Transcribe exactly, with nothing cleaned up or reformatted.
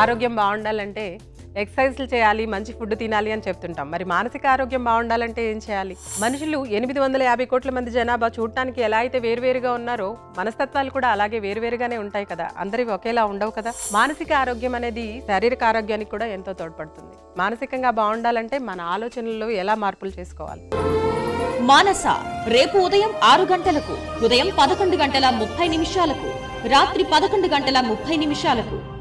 ఆరోగ్యం బాగుండాలంటే ఎక్సర్సైజ్లు చేయాలి, మంచి ఫుడ్ తినాలి అని చెప్తుంటాం. మరి మానసిక ఆరోగ్యం బాగుండాలంటే ఏం చేయాలి? మనుషులు ఎనిమిది వందల యాభై కోట్ల మంది జనాభా చూడటానికి ఎలా అయితే వేరువేరుగా ఉన్నారో మనస్తత్వాలు కూడా అలాగే వేరువేరుగానే ఉంటాయి కదా. అందరివి ఒకేలా ఉండవు కదా. మానసిక ఆరోగ్యం అనేది శారీరక ఆరోగ్యానికి కూడా ఎంతో తోడ్పడుతుంది. మానసికంగా బాగుండాలంటే మన ఆలోచనల్లో ఎలా మార్పులు చేసుకోవాలి? మానస రేపు ఉదయం ఆరు గంటలకు, ఉదయం పదకొండు గంటల ముప్పై నిమిషాలకు, రాత్రి పదకొండు గంటల ముప్పై నిమిషాలకు.